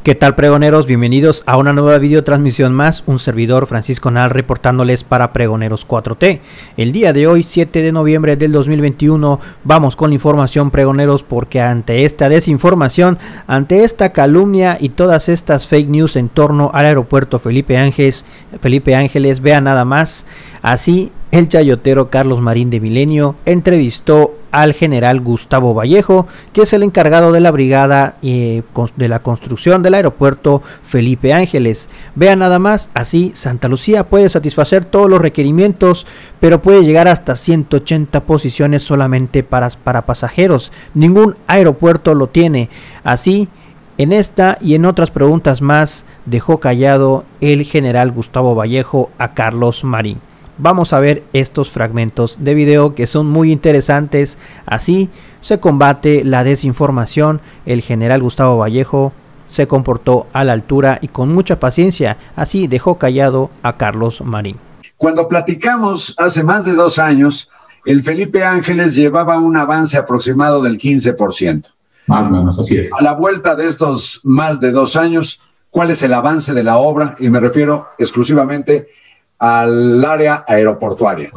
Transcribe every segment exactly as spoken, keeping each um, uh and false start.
¿Qué tal, pregoneros? Bienvenidos a una nueva videotransmisión más. Un servidor, Francisco Nal, reportándoles para Pregoneros cuatro T. El día de hoy, siete de noviembre del dos mil veintiuno, vamos con la información, pregoneros, porque ante esta desinformación, ante esta calumnia y todas estas fake news en torno al aeropuerto Felipe Ángeles, Felipe Ángeles, vean nada más. Así, el chayotero Carlos Marín de Milenio entrevistó al general Gustavo Vallejo, que es el encargado de la brigada eh, de la construcción del aeropuerto Felipe Ángeles. Vean nada más, así Santa Lucía puede satisfacer todos los requerimientos, pero puede llegar hasta ciento ochenta posiciones solamente para, para pasajeros. Ningún aeropuerto lo tiene. Así, en esta y en otras preguntas más, dejó callado el general Gustavo Vallejo a Carlos Marín. Vamos a ver estos fragmentos de video que son muy interesantes. Así se combate la desinformación. El general Gustavo Vallejo se comportó a la altura y con mucha paciencia. Así dejó callado a Carlos Marín. Cuando platicamos hace más de dos años, el Felipe Ángeles llevaba un avance aproximado del quince por ciento. Más o menos, así es. A la vuelta de estos más de dos años, ¿cuál es el avance de la obra? Y me refiero exclusivamente al área aeroportuaria.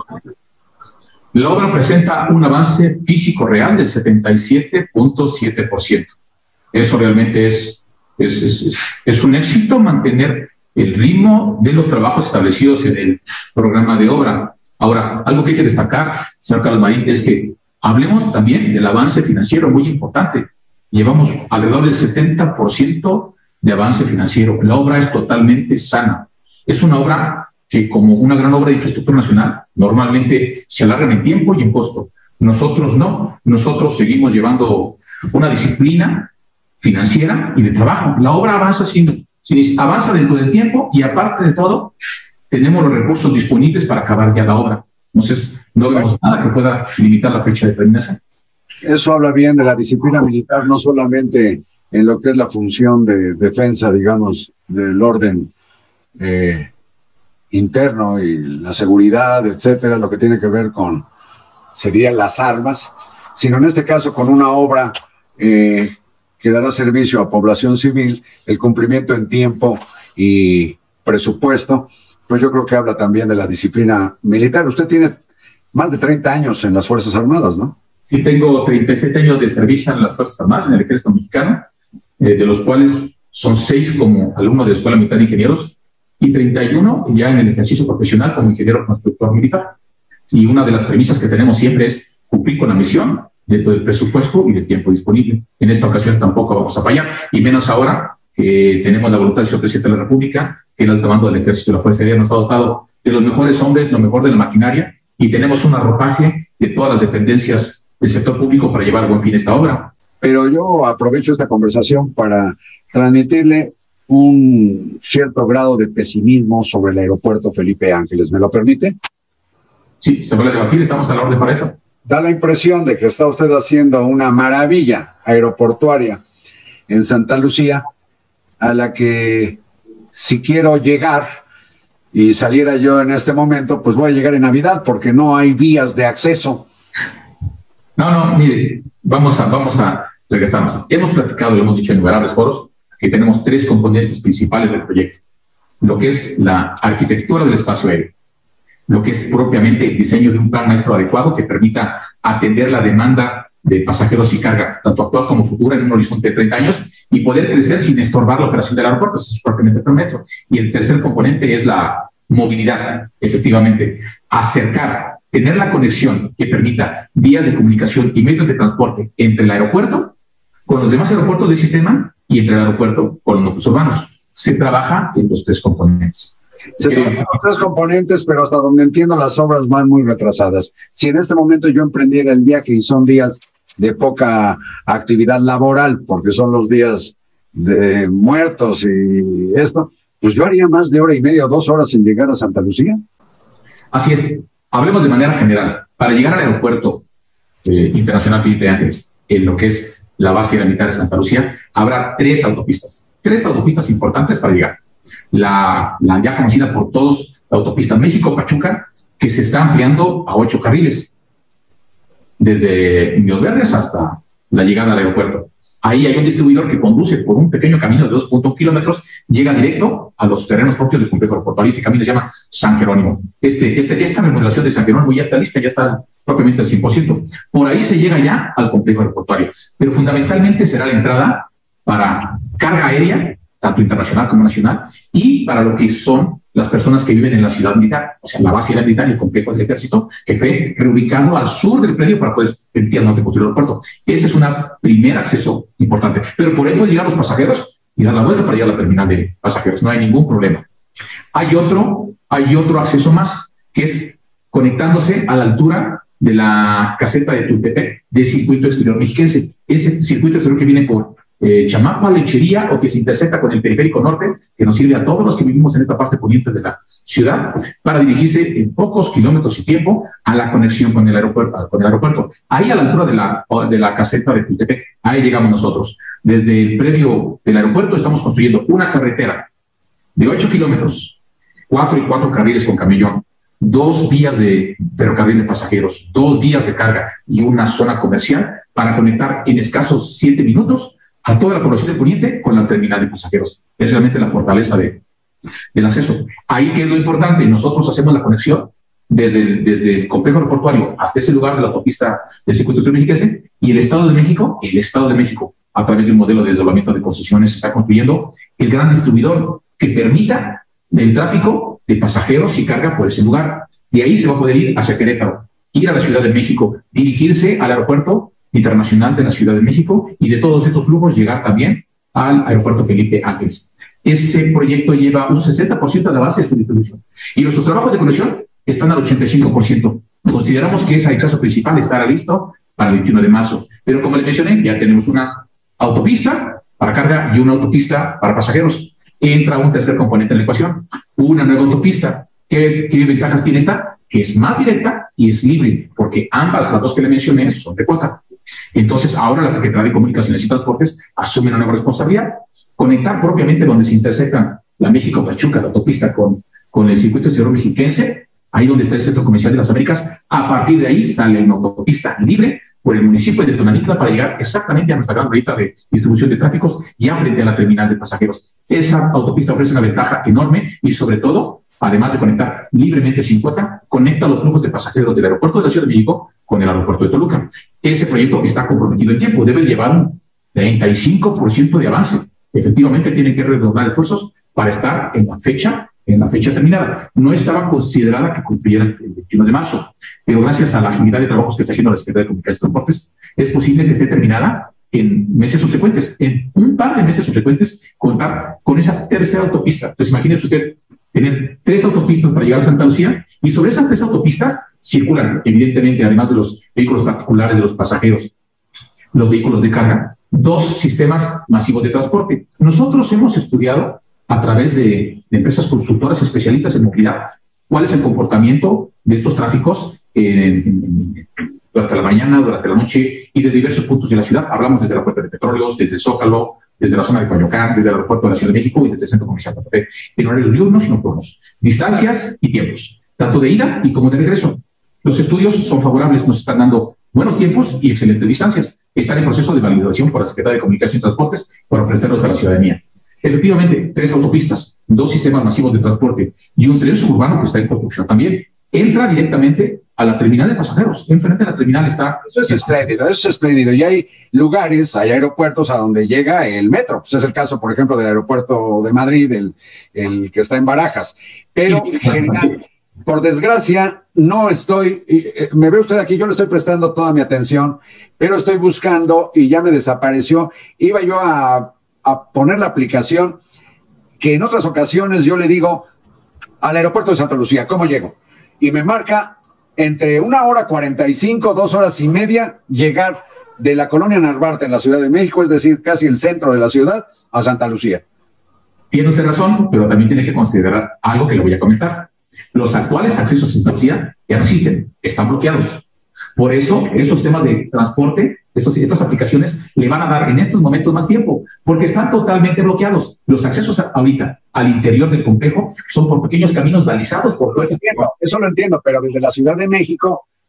La obra presenta un avance físico real del setenta y siete punto siete por ciento. Eso realmente es, es, es, es, es un éxito mantener el ritmo de los trabajos establecidos en el programa de obra. Ahora, algo que hay que destacar, señor Carlos Marín, es que hablemos también del avance financiero, muy importante. Llevamos alrededor del setenta por ciento de avance financiero. La obra es totalmente sana. Es una obra que, como una gran obra de infraestructura nacional, normalmente se alargan en tiempo y en costo. Nosotros no, nosotros seguimos llevando una disciplina financiera y de trabajo. La obra avanza, sin, sin, avanza dentro del tiempo y, aparte de todo, tenemos los recursos disponibles para acabar ya la obra. Entonces, no vemos nada que pueda limitar la fecha de terminación. Eso habla bien de la disciplina militar, no solamente en lo que es la función de defensa, digamos, del orden eh, interno y la seguridad, etcétera, lo que tiene que ver con, serían las armas, sino en este caso con una obra eh, que dará servicio a población civil, el cumplimiento en tiempo y presupuesto, pues yo creo que habla también de la disciplina militar. Usted tiene más de treinta años en las Fuerzas Armadas, ¿no? Sí, tengo treinta y siete años de servicio en las Fuerzas Armadas, en el Ejército Mexicano, eh, de los cuales son seis como alumno de la Escuela Militar de Ingenieros, y treinta y uno ya en el ejercicio profesional como ingeniero constructor militar. Y una de las premisas que tenemos siempre es cumplir con la misión dentro del presupuesto y del tiempo disponible. En esta ocasión tampoco vamos a fallar, y menos ahora que tenemos la voluntad del señor presidente de la República, que el alto mando del Ejército de la Fuerza Aérea nos ha dotado de los mejores hombres, lo mejor de la maquinaria, y tenemos un arropaje de todas las dependencias del sector público para llevar a buen fin esta obra. Pero yo aprovecho esta conversación para transmitirle un cierto grado de pesimismo sobre el aeropuerto Felipe Ángeles. ¿Me lo permite? Sí, se puede debatir, estamos a la orden para eso. Da la impresión de que está usted haciendo una maravilla aeroportuaria en Santa Lucía, a la que, si quiero llegar y saliera yo en este momento, pues voy a llegar en Navidad, porque no hay vías de acceso. No, no, mire, vamos a, vamos a regresarnos. Hemos platicado, lo hemos dicho en innumerables foros, que tenemos tres componentes principales del proyecto. Lo que es la arquitectura del espacio aéreo, lo que es propiamente el diseño de un plan maestro adecuado que permita atender la demanda de pasajeros y carga, tanto actual como futura, en un horizonte de treinta años, y poder crecer sin estorbar la operación del aeropuerto. Eso es propiamente el plan maestro. Y el tercer componente es la movilidad, efectivamente. Acercar, tener la conexión que permita vías de comunicación y medios de transporte entre el aeropuerto con los demás aeropuertos del sistema y entre el aeropuerto con los núcleos urbanos. Se trabaja en los tres componentes. Se trabajan los tres componentes, pero hasta donde entiendo las obras van muy retrasadas. Si en este momento yo emprendiera el viaje y son días de poca actividad laboral, porque son los días de muertos y esto, pues yo haría más de hora y media o dos horas en llegar a Santa Lucía. Así es. Hablemos de manera general. Para llegar al aeropuerto eh, internacional Felipe Ángeles, en lo que es la base aérea militar de Santa Lucía, habrá tres autopistas, tres autopistas importantes para llegar. La, la ya conocida por todos, la autopista México-Pachuca, que se está ampliando a ocho carriles, desde Indios Verdes hasta la llegada al aeropuerto. Ahí hay un distribuidor que conduce por un pequeño camino de dos punto uno kilómetros, llega directo a los terrenos propios del complejo aeroportuario. Este camino se llama San Jerónimo. Este, este, esta remodelación de San Jerónimo ya está lista, ya está propiamente al cien por ciento. Por ahí se llega ya al complejo aeroportuario. Pero fundamentalmente será la entrada para carga aérea, tanto internacional como nacional, y para lo que son las personas que viven en la ciudad militar, o sea, la base aérea militar y el complejo del ejército, que fue reubicado al sur del predio para poder permitir al norte construir el aeropuerto. Ese es un primer acceso importante. Pero por ahí pueden llegar los pasajeros y dar la vuelta para ir a la terminal de pasajeros. No hay ningún problema. Hay otro, hay otro acceso más, que es conectándose a la altura de la caseta de Tultepec del circuito exterior mexiquense. Ese circuito exterior que viene por Eh, Chamapa, Lechería, o que se intersecta con el periférico norte, que nos sirve a todos los que vivimos en esta parte poniente de la ciudad, para dirigirse en pocos kilómetros y tiempo a la conexión con el aeropuerto. Con el aeropuerto. Ahí a la altura de la, de la caseta de Tultepec, ahí llegamos nosotros. Desde el predio del aeropuerto estamos construyendo una carretera de ocho kilómetros, cuatro y cuatro carriles con camellón, dos vías de ferrocarril de pasajeros, dos vías de carga y una zona comercial para conectar en escasos siete minutos a toda la población del poniente con la terminal de pasajeros. Es realmente la fortaleza de, del acceso. Ahí, ¿qué es lo importante? Nosotros hacemos la conexión desde el, desde el complejo aeroportuario hasta ese lugar de la autopista del circuito exterior mexiquense, y el Estado de México, el Estado de México, a través de un modelo de desdoblamiento de concesiones, está construyendo el gran distribuidor que permita el tráfico de pasajeros y carga por ese lugar. Y ahí se va a poder ir hacia Querétaro, ir a la Ciudad de México, dirigirse al aeropuerto internacional de la Ciudad de México, y de todos estos flujos llegar también al aeropuerto Felipe Ángeles. Ese proyecto lleva un sesenta por ciento de avance de su distribución, y nuestros trabajos de conexión están al ochenta y cinco por ciento. Consideramos que ese acceso principal estará listo para el veintiuno de marzo, pero como les mencioné, ya tenemos una autopista para carga y una autopista para pasajeros. Entra un tercer componente en la ecuación, una nueva autopista. ¿Qué, qué ventajas tiene esta? Que es más directa y es libre, porque ambas, las dos que le mencioné, son de cuota. Entonces, ahora la Secretaría de Comunicaciones y Transportes asume una nueva responsabilidad: conectar propiamente donde se intersectan la México-Pachuca, la autopista, con, con el circuito exterior mexiquense, ahí donde está el Centro Comercial de las Américas. A partir de ahí sale una autopista libre por el municipio de Tonanitla para llegar exactamente a nuestra gran ruta de distribución de tráficos, ya frente a la terminal de pasajeros. Esa autopista ofrece una ventaja enorme y, sobre todo, además de conectar libremente sin cuota, conecta los flujos de pasajeros del aeropuerto de la Ciudad de México con el aeropuerto de Toluca. Ese proyecto está comprometido en tiempo, debe llevar un treinta y cinco por ciento de avance. Efectivamente, tienen que redoblar esfuerzos para estar en la fecha, en la fecha terminada. No estaba considerada que cumpliera el veintiuno de marzo, pero gracias a la agilidad de trabajos que está haciendo la Secretaría de Comunicaciones y Transportes, es posible que esté terminada en meses subsecuentes, en un par de meses subsecuentes, contar con esa tercera autopista. Entonces, imagínese usted tener tres autopistas para llegar a Santa Lucía, y sobre esas tres autopistas circulan, evidentemente, además de los vehículos particulares, de los pasajeros, los vehículos de carga, dos sistemas masivos de transporte. Nosotros hemos estudiado a través de, de empresas consultoras especialistas en movilidad cuál es el comportamiento de estos tráficos en, en, durante la mañana, durante la noche y desde diversos puntos de la ciudad. Hablamos desde la fuente de petróleos, desde el Zócalo, desde la zona de Coyoacán, desde el aeropuerto de la Ciudad de México y desde el Centro Comercial Santa Fe, en horarios diurnos y nocturnos, distancias y tiempos, tanto de ida y como de regreso. Los estudios son favorables, nos están dando buenos tiempos y excelentes distancias. Están en proceso de validación por la Secretaría de Comunicaciones y Transportes para ofrecerlos a la ciudadanía. Efectivamente, tres autopistas, dos sistemas masivos de transporte y un tren suburbano que está en construcción también. Entra directamente a la terminal de pasajeros. Enfrente de la terminal está... Eso es espléndido, eso es espléndido. Y hay lugares, hay aeropuertos a donde llega el metro. Pues es el caso, por ejemplo, del aeropuerto de Madrid, el, el que está en Barajas. Pero, en general, por desgracia, no estoy... Eh, me ve usted aquí, yo le estoy prestando toda mi atención, pero estoy buscando y ya me desapareció. Iba yo a, a poner la aplicación que en otras ocasiones yo le digo al aeropuerto de Santa Lucía, ¿cómo llego? Y me marca entre una hora cuarenta y cinco, dos horas y media, llegar de la colonia Narvarte en la Ciudad de México, es decir, casi el centro de la ciudad, a Santa Lucía. Tiene usted razón, pero también tiene que considerar algo que le voy a comentar. Los actuales accesos a Santa Lucía ya no existen, están bloqueados. Por eso, esos temas de transporte, esos, estas aplicaciones le van a dar en estos momentos más tiempo, porque están totalmente bloqueados. Los accesos a, ahorita al interior del complejo son por pequeños caminos balizados por todo el tiempo. Eso lo entiendo, pero desde la Ciudad de México,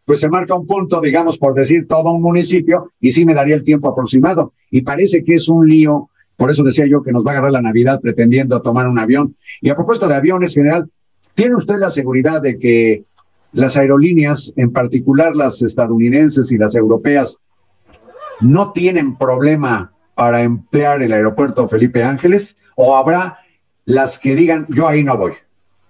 pues se marca un punto, digamos, por decir todo un municipio, y sí me daría el tiempo aproximado. Y parece que es un lío, por eso decía yo que nos va a agarrar la Navidad pretendiendo tomar un avión. Y a propósito de aviones, general, ¿tiene usted la seguridad de que las aerolíneas, en particular las estadounidenses y las europeas, no tienen problema para emplear el aeropuerto Felipe Ángeles? ¿O habrá las que digan, yo ahí no voy?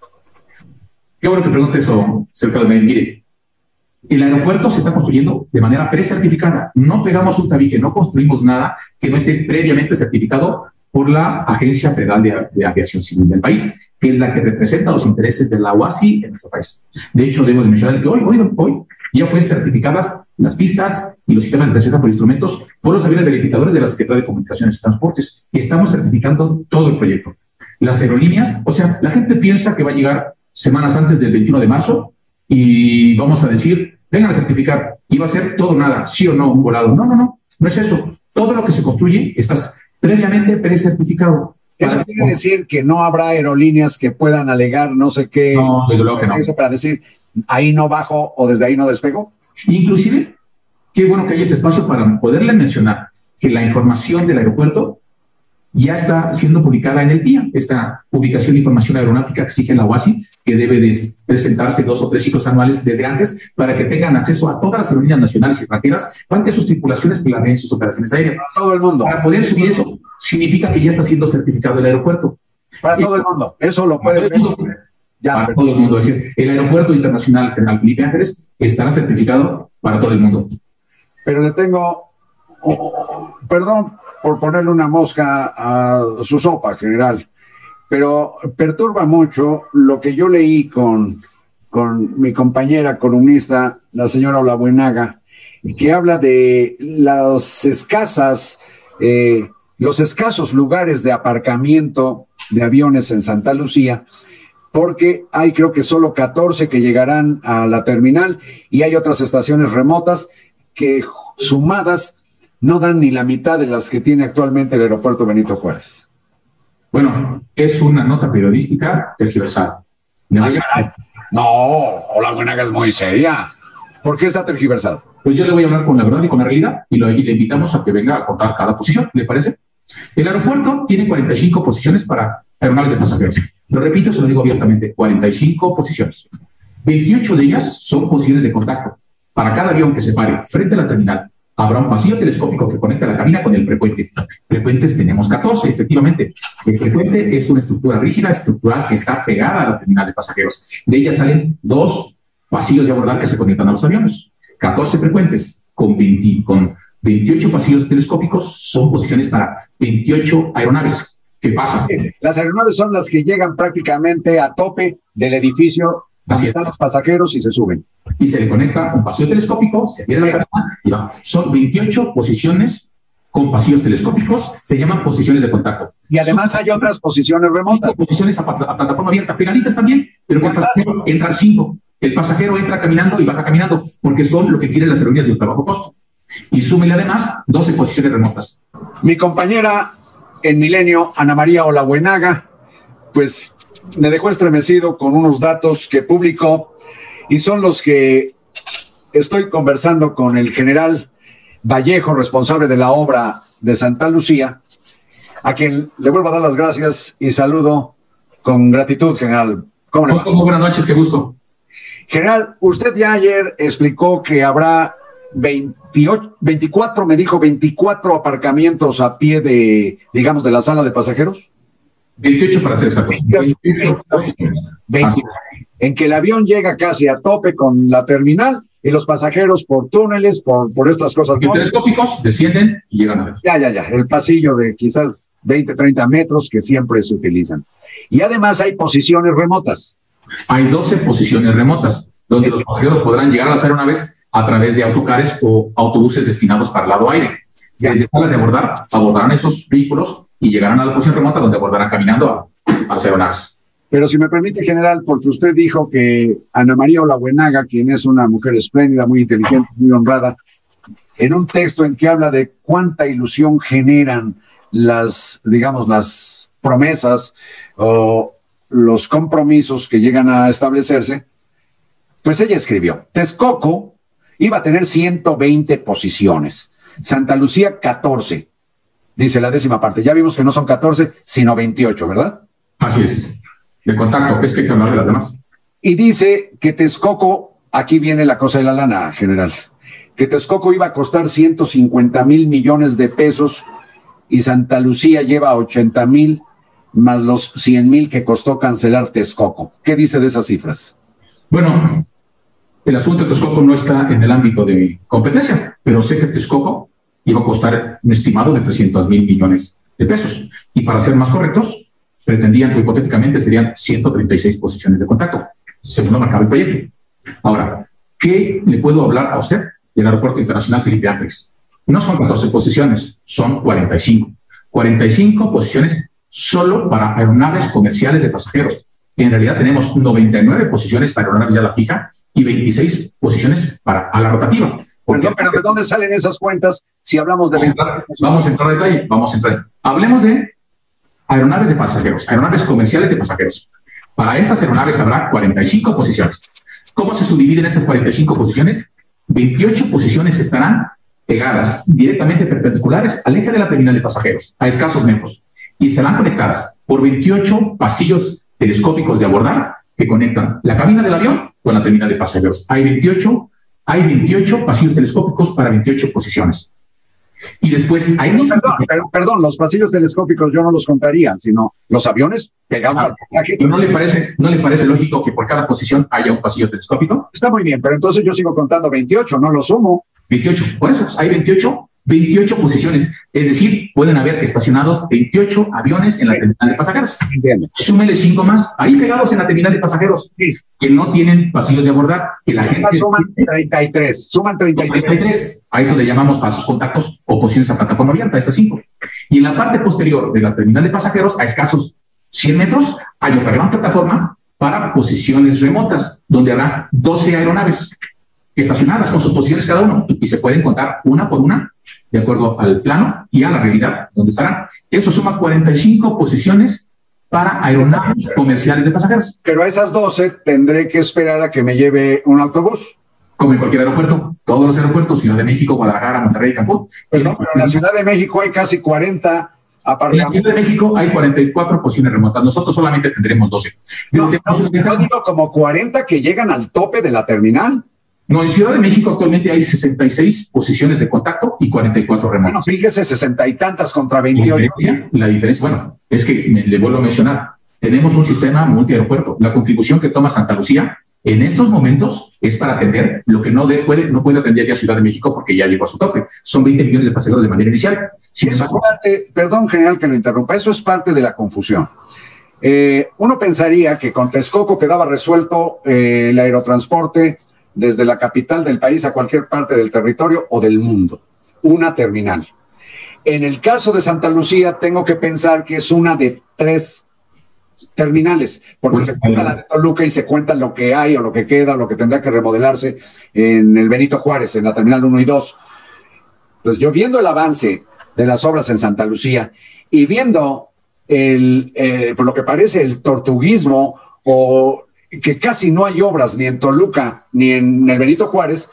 Qué bueno que pregunte eso, Sergio Almeida. Mire, el aeropuerto se está construyendo de manera precertificada. No pegamos un tabique, no construimos nada que no esté previamente certificado por la Agencia Federal de, de Aviación Civil del país, que es la que representa los intereses de la O A S I en nuestro país. De hecho, debo de mencionar que hoy, hoy, hoy ya fueron certificadas las pistas y los sistemas de presencia por instrumentos por los aviones verificadores de la Secretaría de Comunicaciones y Transportes. Estamos certificando todo el proyecto. Las aerolíneas, o sea, la gente piensa que va a llegar semanas antes del veintiuno de marzo y vamos a decir, vengan a certificar, y va a ser todo nada, sí o no, un volado. No, no, no, no es eso. Todo lo que se construye está previamente precertificado. Eso quiere decir que no habrá aerolíneas que puedan alegar no sé qué. No, desde luego que no. Eso para decir, ahí no bajo o desde ahí no despego. Inclusive, qué bueno que hay este espacio para poderle mencionar que la información del aeropuerto ya está siendo publicada en el P I A, esta publicación de información aeronáutica que exige la O A S I, que debe de presentarse dos o tres ciclos anuales desde antes para que tengan acceso a todas las aerolíneas nacionales y extranjeras para que sus tripulaciones planeen sus operaciones aéreas. Para todo el mundo. Para poder subir eso, significa que ya está siendo certificado el aeropuerto. Para todo el mundo. Eso lo puede ver. Ya, para todo el mundo. Así es. El Aeropuerto Internacional General Felipe Ángeles estará certificado para todo el mundo. Pero le tengo, oh, perdón por ponerle una mosca a su sopa, general, pero perturba mucho lo que yo leí con, con mi compañera columnista, la señora Olabuenaga, que habla de las escasas, eh, los escasos lugares de aparcamiento de aviones en Santa Lucía, porque hay creo que solo catorce que llegarán a la terminal y hay otras estaciones remotas que sumadas no dan ni la mitad de las que tiene actualmente el aeropuerto Benito Juárez. Bueno, es una nota periodística tergiversada. Ah, no, Olabuenaga es muy seria. ¿Por qué está tergiversado? Pues yo le voy a hablar con la verdad y con la realidad y, lo, y le invitamos a que venga a contar cada posición, ¿le parece? El aeropuerto tiene cuarenta y cinco posiciones para aeronaves de pasajeros. Lo repito, se lo digo abiertamente, cuarenta y cinco posiciones. veintiocho de ellas son posiciones de contacto. Para cada avión que se pare frente a la terminal, habrá un pasillo telescópico que conecta la cabina con el frecuente. Frecuentes tenemos catorce, efectivamente. El frecuente es una estructura rígida, estructural, que está pegada a la terminal de pasajeros. De ella salen dos pasillos de abordar que se conectan a los aviones. catorce frecuentes con, veinte, con veintiocho pasillos telescópicos son posiciones para veintiocho aeronaves. ¿Qué pasa? Las aeronaves son las que llegan prácticamente a tope del edificio donde están los pasajeros y se suben. Y se le conecta un pasillo telescópico, se abre la cabina y va. Son veintiocho posiciones con pasillos telescópicos, se llaman posiciones de contacto. Y además son, hay otras posiciones remotas. Posiciones a, a plataforma abierta, pegaditas también, pero que el pasajero entra cinco. El pasajero entra caminando y baja caminando, porque son lo que quieren las aerolíneas de ultra bajo costo. Y súmele además doce posiciones remotas. Mi compañera en Milenio, Ana María Olabuenaga, pues me dejó estremecido con unos datos que publicó y son los que estoy conversando con el general Vallejo, responsable de la obra de Santa Lucía, a quien le vuelvo a dar las gracias y saludo con gratitud, general. ¿Cómo le va? Muy buenas noches, qué gusto. General, usted ya ayer explicó que habrá veintiocho, veinticuatro, me dijo, veinticuatro aparcamientos a pie de, digamos, de la sala de pasajeros. veintiocho para ser exactos. veintiocho, veinte, en que el avión llega casi a tope con la terminal y los pasajeros por túneles, por, por estas cosas. Los telescópicos descienden y llegan a ver. Ya, ya, ya. El pasillo de quizás veinte, treinta metros que siempre se utilizan. Y además hay posiciones remotas. Hay doce posiciones remotas, donde los pasajeros podrán llegar a las aeronaves a través de autocares o autobuses destinados para el lado aire. Desde salas de abordar, abordarán esos vehículos y llegarán a la posición remota donde abordarán caminando a, a las aeronaves. Pero si me permite, general, porque usted dijo que Ana María Olabuenaga, quien es una mujer espléndida, muy inteligente, muy honrada, en un texto en que habla de cuánta ilusión generan las, digamos, las promesas o los compromisos que llegan a establecerse, pues ella escribió: Texcoco iba a tener ciento veinte posiciones. Santa Lucía, catorce. Dice la décima parte. Ya vimos que no son catorce, sino veintiocho, ¿verdad? Así es. De contacto, es que hay que hablar de las demás. Y dice que Texcoco, aquí viene la cosa de la lana, general, que Texcoco iba a costar ciento cincuenta mil millones de pesos y Santa Lucía lleva ochenta mil más los cien mil que costó cancelar Texcoco. ¿Qué dice de esas cifras? Bueno, el asunto de Texcoco no está en el ámbito de mi competencia, pero sé que Texcoco iba a costar un estimado de trescientos mil millones de pesos. Y para ser más correctos, pretendían, o hipotéticamente, serían ciento treinta y seis posiciones de contacto, según lo marcaba el proyecto. Ahora, ¿qué le puedo hablar a usted del Aeropuerto Internacional Felipe Ángeles? No son catorce posiciones, son cuarenta y cinco. cuarenta y cinco posiciones solo para aeronaves comerciales de pasajeros. En realidad tenemos noventa y nueve posiciones para aeronaves ya a la fija y veintiséis posiciones para a la rotativa. Perdón, pero ¿de dónde salen esas cuentas si hablamos de... Vamos a entrar, vamos a entrar a detalle, vamos a entrar. Hablemos de aeronaves de pasajeros, aeronaves comerciales de pasajeros. Para estas aeronaves habrá cuarenta y cinco posiciones. ¿Cómo se subdividen estas cuarenta y cinco posiciones? veintiocho posiciones estarán pegadas directamente perpendiculares al eje de la terminal de pasajeros, a escasos metros, y serán conectadas por veintiocho pasillos telescópicos de abordar que conectan la cabina del avión con la terminal de pasajeros. Hay veintiocho, hay veintiocho pasillos telescópicos para veintiocho posiciones. Y después hay... No, perdón, perdón, perdón, los pasillos telescópicos yo no los contaría, sino los aviones pegados ah, al pasaje. ¿No le parece, no le parece lógico que por cada posición haya un pasillo telescópico? Está muy bien, pero entonces yo sigo contando veintiocho, no lo sumo. veintiocho, por eso hay veintiocho, veintiocho posiciones, es decir, pueden haber estacionados veintiocho aviones en la terminal de pasajeros. Entiendo. Súmele cinco más, ahí pegados en la terminal de pasajeros, Sí. que no tienen pasillos de abordar, que la gente... Suman treinta y tres, suman treinta y tres. treinta y tres. A eso le llamamos pasos contactos o posiciones a plataforma abierta, esas cinco. Y en la parte posterior de la terminal de pasajeros, a escasos cien metros, hay otra gran plataforma para posiciones remotas, donde habrá doce aeronaves estacionadas con sus posiciones cada uno, y se pueden contar una por una, de acuerdo al plano y a la realidad donde estarán. Eso suma cuarenta y cinco posiciones para aeronaves comerciales de pasajeros. Pero a esas doce tendré que esperar a que me lleve un autobús. Como en cualquier aeropuerto, todos los aeropuertos, Ciudad de México, Guadalajara, Monterrey, Cancún. Perdón, pero en la Ciudad de México hay casi cuarenta En la apartamentos. Ciudad de México hay cuarenta y cuatro posiciones remotas, nosotros solamente tendremos doce. No, Pero tenemos no, una yo ventaja. digo como cuarenta que llegan al tope de la terminal. No, en Ciudad de México actualmente hay sesenta y seis posiciones de contacto y cuarenta y cuatro Bueno, remotas. fíjese, sesenta y tantas contra La veintiocho. diferencia, la diferencia, bueno, es que me- le vuelvo a mencionar, tenemos un sistema multiaeropuerto. La contribución que toma Santa Lucía en estos momentos es para atender lo que no, de- puede, no puede atender ya Ciudad de México porque ya llegó a su tope. Son veinte millones de pasajeros de manera inicial. Sin Eso es embargo, parte, perdón, general, que lo interrumpa, eso es parte de la confusión. Eh, uno pensaría que con Texcoco quedaba resuelto eh, el aerotransporte desde la capital del país a cualquier parte del territorio o del mundo. Una terminal. En el caso de Santa Lucía, tengo que pensar que es una de tres terminales, porque Pues, se cuenta la de Toluca y se cuenta lo que hay o lo que queda o lo que tendrá que remodelarse en el Benito Juárez, en la terminal uno y dos. Pues yo viendo el avance de las obras en Santa Lucía y viendo el, eh, por lo que parece el tortuguismo o que casi no hay obras ni en Toluca ni en el Benito Juárez,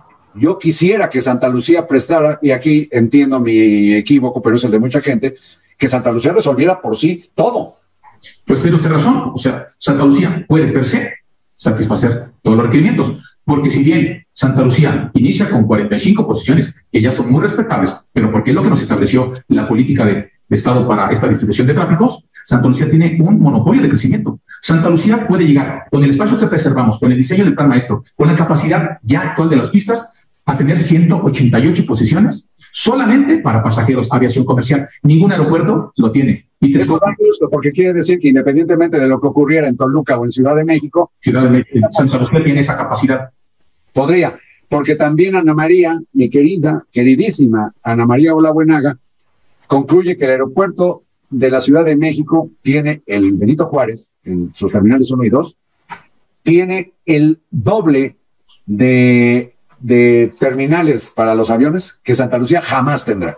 yo quisiera que Santa Lucía prestara, y aquí entiendo mi equívoco, pero es el de mucha gente, que Santa Lucía resolviera por sí todo. pues tiene usted razón. O sea, Santa Lucía puede per se satisfacer todos los requerimientos. Porque si bien Santa Lucía inicia con cuarenta y cinco posiciones, que ya son muy respetables, pero porque es lo que nos estableció la política de, de Estado para esta distribución de tráficos, Santa Lucía tiene un monopolio de crecimiento. Santa Lucía puede llegar, con el espacio que preservamos, con el diseño del plan maestro, con la capacidad ya actual de las pistas, a tener ciento ochenta y ocho posiciones solamente para pasajeros, aviación comercial. Ningún aeropuerto lo tiene. Y Eso da gusto, porque quiere decir que independientemente de lo que ocurriera en Toluca o en Ciudad de México, Ciudad de México, Santa Lucía tiene esa capacidad. podría, porque también Ana María, mi querida, queridísima Ana María Olabuenaga, concluye que el aeropuerto de la Ciudad de México tiene el Benito Juárez, en sus terminales uno y dos, tiene el doble de, de terminales para los aviones que Santa Lucía jamás tendrá.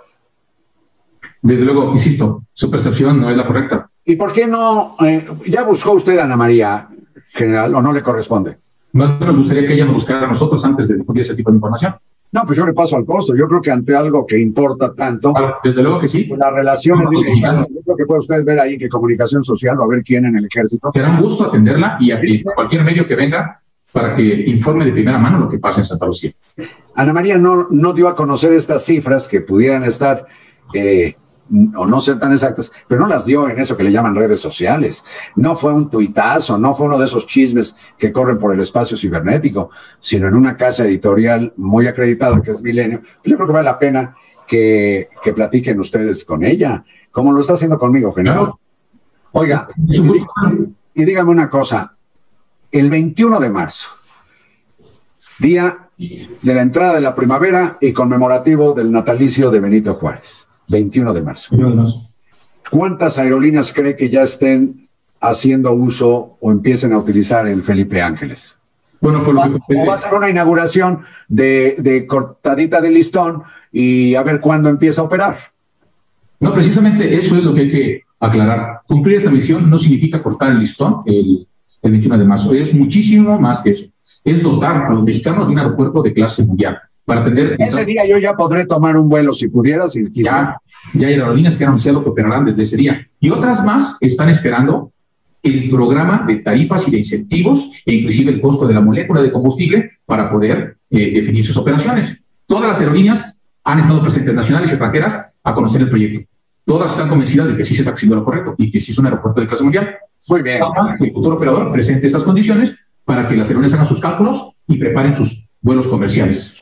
Desde luego, insisto, su percepción no es la correcta. ¿Y por qué no? Eh, ¿Ya buscó usted a Ana María, general, o no le corresponde? No nos gustaría que ella nos buscara a nosotros antes de difundir ese tipo de información. No, pues yo le paso al costo. Yo creo que ante algo que importa tanto, Claro, desde luego que sí. pues las relaciones, no, no, yo creo que puede usted ver ahí que comunicación social va a ver quién en el ejército. Será un gusto atenderla y a, a cualquier medio que venga para que informe de primera mano lo que pasa en Santa Lucía. Ana María no, no dio a conocer estas cifras que pudieran estar eh, o no ser tan exactas, pero no las dio en eso que le llaman redes sociales. No fue un tuitazo, no fue uno de esos chismes que corren por el espacio cibernético, sino en una casa editorial muy acreditada que es Milenio. Yo creo que vale la pena que, que platiquen ustedes con ella, como lo está haciendo conmigo, general. Claro. Oiga, y, y dígame una cosa, el veintiuno de marzo, día de la entrada de la primavera y conmemorativo del natalicio de Benito Juárez. veintiuno de marzo. ¿Cuántas aerolíneas cree que ya estén haciendo uso o empiecen a utilizar el Felipe Ángeles? Bueno, por lo que... ¿O va a ser una inauguración de, de cortadita de listón y a ver cuándo empieza a operar? No, precisamente eso es lo que hay que aclarar. Cumplir esta misión no significa cortar el listón el, el veintiuno de marzo. Es muchísimo más que eso. Es dotar a los mexicanos de un aeropuerto de clase mundial. Para atender... Ese día yo ya podré tomar un vuelo si pudiera, si quisiera. Ya, ya hay aerolíneas que han anunciado que operarán desde ese día. Y otras más están esperando el programa de tarifas y de incentivos e inclusive el costo de la molécula de combustible para poder eh, definir sus operaciones. Todas las aerolíneas han estado presentes, nacionales y extranjeras, a conocer el proyecto. Todas están convencidas de que sí se está haciendo lo correcto y que sí es un aeropuerto de clase mundial. Muy bien. El futuro operador presente estas condiciones para que las aerolíneas hagan sus cálculos y preparen sus vuelos comerciales.